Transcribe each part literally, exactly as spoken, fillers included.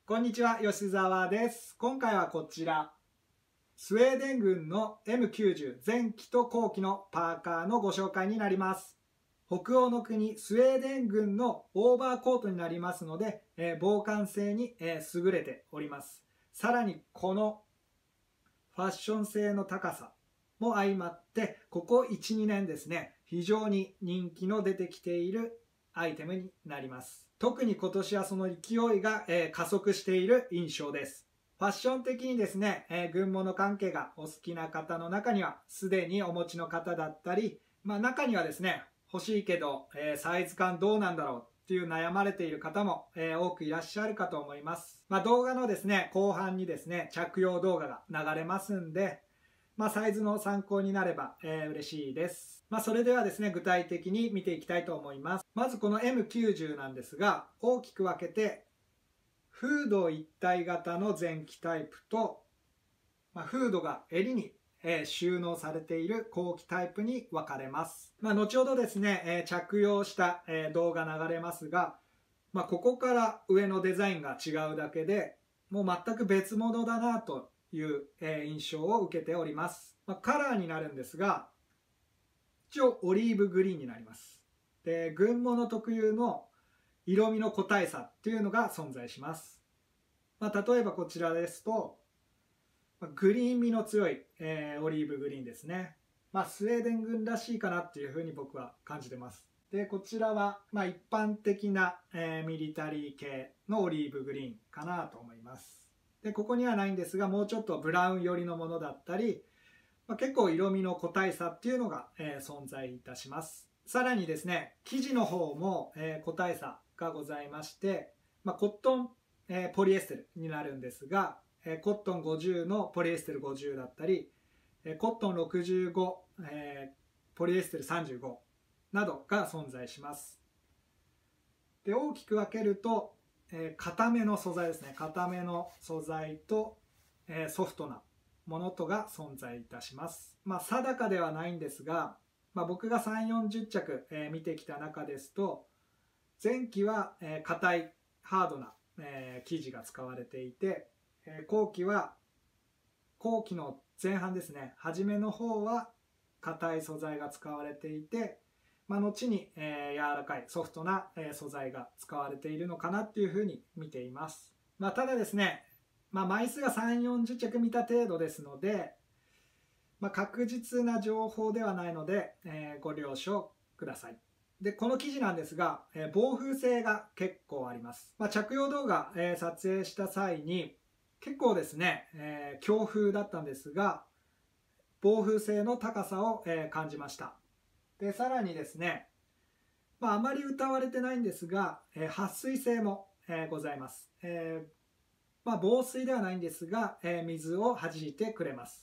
こんにちは、吉澤です。今回はこちら、スウェーデン軍の エムきゅうじゅう 前期と後期のパーカーのご紹介になります。北欧の国、スウェーデン軍のオーバーコートになりますので、えー、防寒性に、えー、優れております。さらにこのファッション性の高さも相まって、ここいち、にねんですね、非常に人気の出てきているアイテムになります。特に今年はその勢いが、えー、加速している印象です。ファッション的にですね、えー、軍物関係がお好きな方の中にはすでにお持ちの方だったり、まあ、中にはですね、欲しいけど、えー、サイズ感どうなんだろうっていう悩まれている方も、えー、多くいらっしゃるかと思います。まあ、動画のですね、後半にですね、着用動画が流れますんで、まあ、サイズの参考になれば、えー、嬉しいです。まあ、それではですね、具体的に見ていきたいと思います。まずこの エムきゅうじゅう なんですが、大きく分けて、フード一体型の前期タイプと、まあ、フードが襟に、えー、収納されている後期タイプに分かれます。まあ、後ほどですね、えー、着用した、えー、動画流れますが、まあ、ここから上のデザインが違うだけで、もう全く別物だなという、えー、印象を受けております。まあ、カラーになるんですが、一応オリーブグリーンになります。で、軍物特有の色味の個体差っていうのが存在します。まあ、例えばこちらですと、グリーン味の強い、えー、オリーブグリーンですね。まあ、スウェーデン軍らしいかなっていうふうに僕は感じてます。で、こちらは、まあ、一般的な、えー、ミリタリー系のオリーブグリーンかなと思います。で、ここにはないんですが、もうちょっとブラウン寄りのものだったり、まあ、結構色味の個体差っていうのが、えー、存在いたします。さらにですね、生地の方も、えー、個体差がございまして、まあ、コットン、えー、ポリエステルになるんですが、えー、コットンごじゅうのポリエステルごじゅうだったり、えー、コットンろくじゅうご、えー、ポリエステルさんじゅうごなどが存在します。で、大きく分けると、えー、硬めの素材ですね、硬めの素材と、えー、ソフトなものとが存在いたします。まあ、定かではないんですが、まあ、僕がさんじゅう、よんじゅっちゃく、えー、見てきた中ですと、前期は硬、えー、いハードな、えー、生地が使われていて、えー、後期は後期の前半ですね、初めの方は硬い素材が使われていて、まあ、後に、えー、柔らかいソフトな、えー、素材が使われているのかなっていうふうに見ています。まあ、ただですね、まあ、枚数がさんじゅう、よんじゅっちゃく見た程度ですので、まあ、確実な情報ではないので、えー、ご了承ください。で、この生地なんですが、えー、防風性が結構あります。まあ、着用動画、えー、撮影した際に、結構ですね、えー、強風だったんですが、防風性の高さを、えー、感じました。で、さらにですね、まあ、あまり謳われてないんですが、えー、撥水性も、えー、ございます。えーまあ、防水ではないんですが、えー、水を弾いてくれます。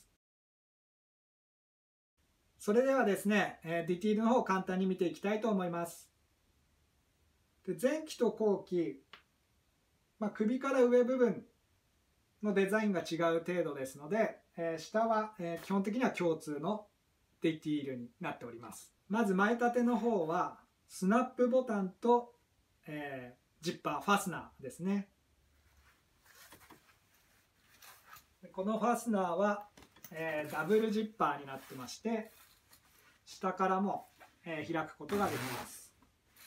それではですね、えー、ディティールの方を簡単に見ていきたいと思います。で、前期と後期、まあ、首から上部分のデザインが違う程度ですので、えー、下は、えー、基本的には共通のディティールになっております。まず前立ての方はスナップボタンと、えー、ジッパー、ファスナーですね。このファスナーは、えー、ダブルジッパーになってまして、下からも、えー、開くことができます。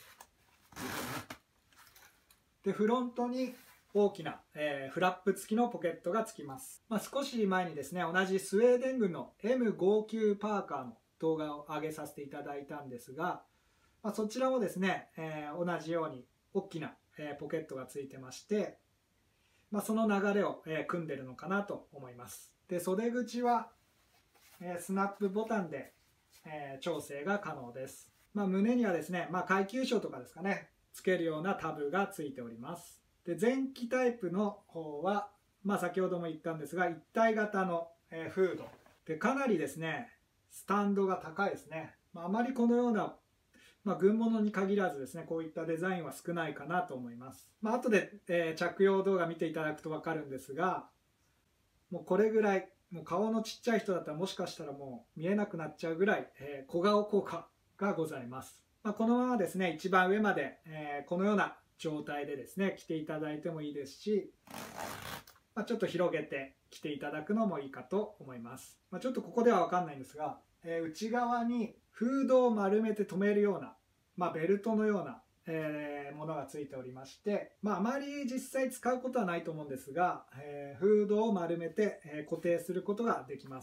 で、フロントに大きな、えー、フラップ付きのポケットが付きます。まあ、少し前にですね、同じスウェーデン軍の エムごじゅうきゅう パーカーの動画を上げさせていただいたんですが、まあ、そちらもですね、えー、同じように大きな、えー、ポケットが付いてまして、まあ、その流れを、えー、組んでるのかなと思います。で、袖口は、えー、スナップボタンで、えー、調整が可能です。まあ、胸にはですね、まあ、階級章とかですかね、つけるようなタブがついております。で、前期タイプの方は、まあ、先ほども言ったんですが、一体型の、えー、フードで、かなりですね、スタンドが高いですね。まあ、あまりこのような、まあ、軍物に限らずですね、こういったデザインは少ないかなと思います。まあ、後で、えー、着用動画見ていただくと分かるんですが、もうこれぐらい、もう顔のちっちゃい人だったらもしかしたらもう見えなくなっちゃうぐらい、えー、小顔効果がございます。まあ、このままですね、一番上まで、えー、このような状態でですね着ていただいてもいいですし、まあ、ちょっと広げて着ていただくのもいいかと思います。まあ、ちょっとここでは分かんないんですが、えー、内側にフードを丸めて留めるような、まあ、ベルトのような、えー、ものがついておりまして、まあ、あまり実際使うことはないと思うんですが、えー、フードを丸めて、えー、固定することができます。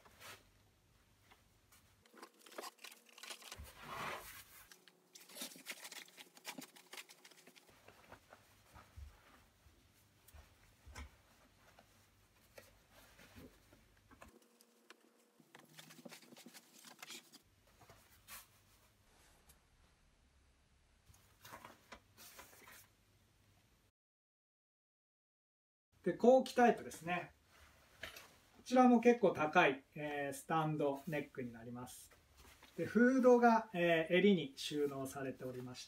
で、後期タイプですね。こちらも結構高い、えー、スタンドネックになります。で、フードが、えー、襟に収納されておりまして、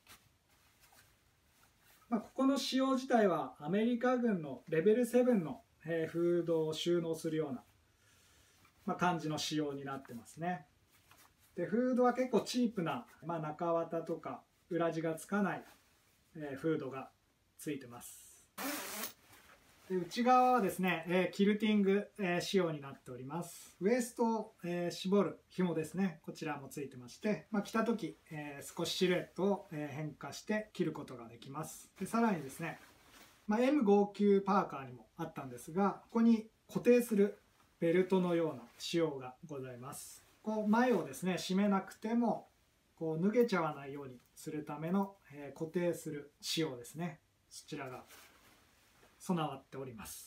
まあ、ここの仕様自体はアメリカ軍のレベルセブンの、えー、フードを収納するような、まあ、感じの仕様になってますね。で、フードは結構チープな、まあ、中綿とか裏地がつかない、えー、フードがついてます。で、内側はですね、えー、キルティング、えー、仕様になっております。ウエストを、えー、絞る紐ですね、こちらもついてまして、まあ、着た時、えー、少しシルエットを、えー、変化して着ることができます。で、さらにですね、まあ、エムごじゅうきゅう パーカーにもあったんですが、ここに固定するベルトのような仕様がございます。こう前をですね締めなくてもこう脱げちゃわないようにするための、えー、固定する仕様ですね。そちらが備わっております。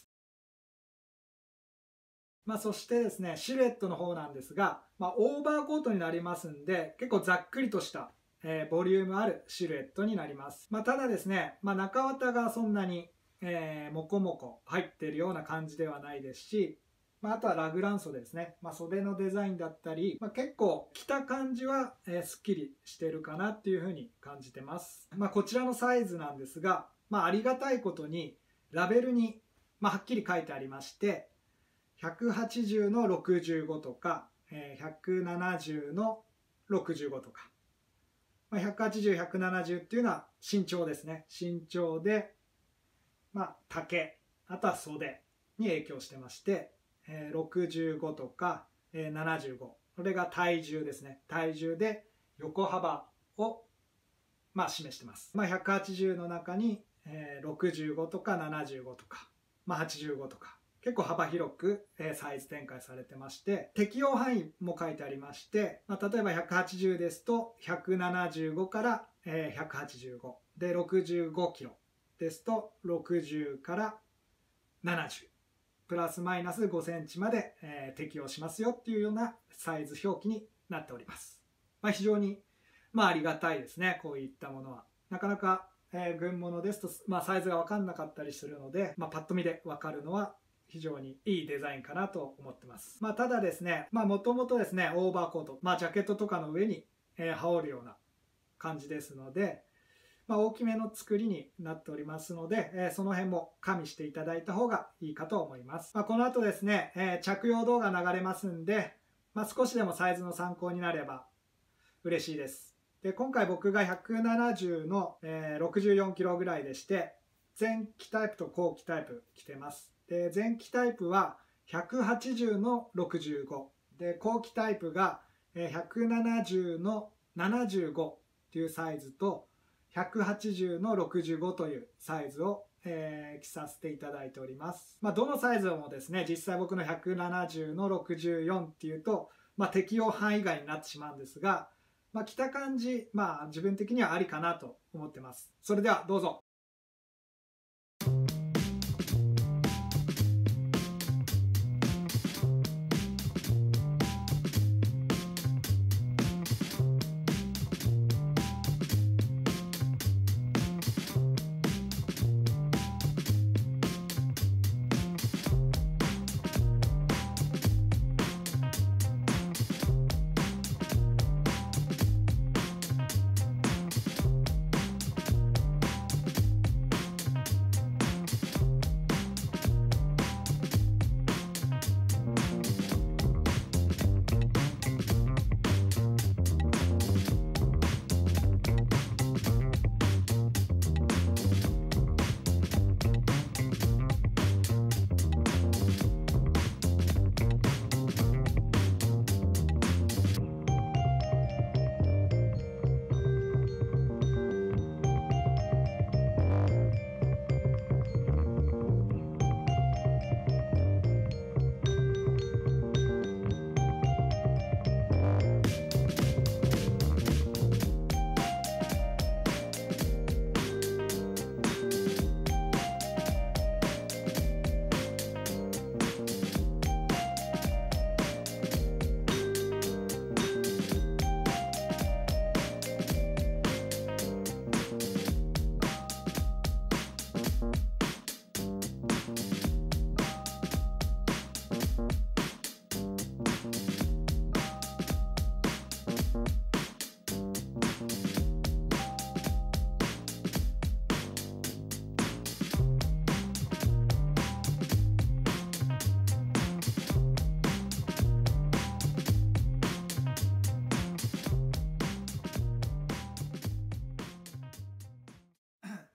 まあ、そしてですねシルエットの方なんですが、まあ、オーバーコートになりますんで結構ざっくりとした、えー、ボリュームあるシルエットになります。まあ、ただですね、まあ、中綿がそんなに、えー、もこもこ入っているような感じではないですし、まあ、あとはラグラン袖ですね、まあ、袖のデザインだったり、まあ、結構着た感じは、えー、すっきりしてるかなっていうふうに感じてます。まあ、こちらのサイズなんですが、まあ、ありがたいことにラベルに、まあ、はっきり書いてありまして、ひゃくはちじゅうのろくじゅうごとか、えー、ひゃくななじゅうのろくじゅうごとか、まあ、ひゃくはちじゅう、ひゃくななじゅうっていうのは身長ですね。身長で、まあ、丈、あとは袖に影響してまして、えー、ろくじゅうごとか、えー、ななじゅうご、これが体重ですね。体重で横幅を、まあ、示してます。まあ、ひゃくはちじゅうの中に、えー、ろくじゅうごとかななじゅうごとか、まあ、はちじゅうごとか結構幅広く、えー、サイズ展開されてまして、適用範囲も書いてありまして、まあ、例えばひゃくはちじゅうですとひゃくななじゅうごから、えー、ひゃくはちじゅうごでろくじゅうごキロですとろくじゅうからななじゅうプラスマイナスごセンチまで、えー、適用しますよっていうようなサイズ表記になっております。まあ、非常に、まあ、ありがたいですね。こういったものはなかなかえー、軍物ですと、まあ、サイズが分かんなかったりするので、まあ、パッと見で分かるのは非常にいいデザインかなと思ってます。まあ、ただですね、まあ、もともとですね、オーバーコート、まあ、ジャケットとかの上に、えー、羽織るような感じですので、まあ、大きめの作りになっておりますので、えー、その辺も加味していただいた方がいいかと思います。まあ、この後ですね、えー、着用動画流れますんで、まあ、少しでもサイズの参考になれば嬉しいです。で今回僕がひゃくななじゅうの、えー、ろくじゅうよんキロぐらいでして、前期タイプと後期タイプ着てます。で前期タイプはひゃくはちじゅうのろくじゅうごで、後期タイプがひゃくななじゅうのななじゅうごというサイズとひゃくはちじゅうのろくじゅうごというサイズを、えー、着させていただいております。まあ、どのサイズもですね、実際僕のひゃくななじゅうのろくじゅうよんっていうと、まあ、適用範囲外になってしまうんですが、まあ、着た感じ、まあ、自分的にはありかなと思ってます。それではどうぞ。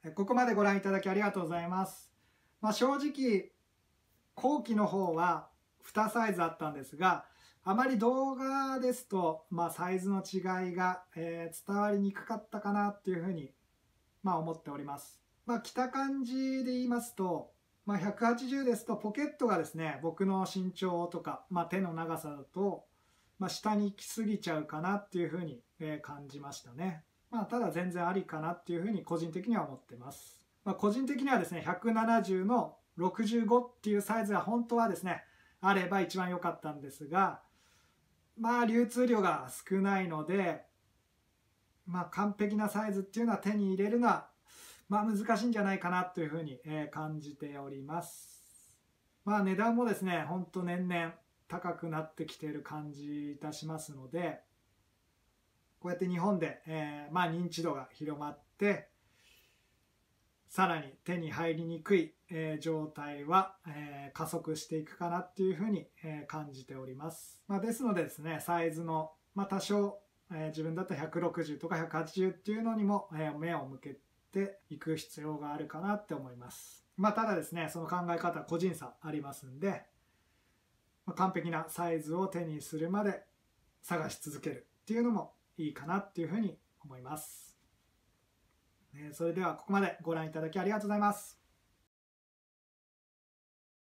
ここまでご覧いただきありがとうございます。まあ、正直後期の方はにサイズあったんですが、あまり動画ですと、まあ、サイズの違いが、えー伝わりにくかったかなっていうふうに、まあ、思っております。まあ、着た感じで言いますと、まあ、ひゃくはちじゅうですとポケットがですね、僕の身長とか、まあ、手の長さだと、まあ、下に来すぎちゃうかなっていうふうに、えー感じましたね。まあ、ただ全然ありかなっていうふうに個人的には思ってます。まあ、個人的にはですね、ひゃくななじゅうのろくじゅうごっていうサイズが本当はですね、あれば一番良かったんですが、まあ流通量が少ないので、まあ完璧なサイズっていうのは手に入れるのは、まあ難しいんじゃないかなというふうにえー感じております。まあ値段もですね、ほんと年々高くなってきている感じいたしますので、こうやって日本で、えーまあ認知度が広まって、さらに手に入りにくい、えー状態は、えー加速していくかなっていうふうに、えー感じております。まあ、ですのでですね、サイズの、まあ、多少、えー自分だったらひゃくろくじゅうとかひゃくはちじゅうっていうのにも、えー目を向けていく必要があるかなって思います。まあ、ただですね、その考え方は個人差ありますんで、まあ、完璧なサイズを手にするまで探し続けるっていうのもいいかなっていうふうに思います。えーそれではここまでご覧いただきありがとうございます。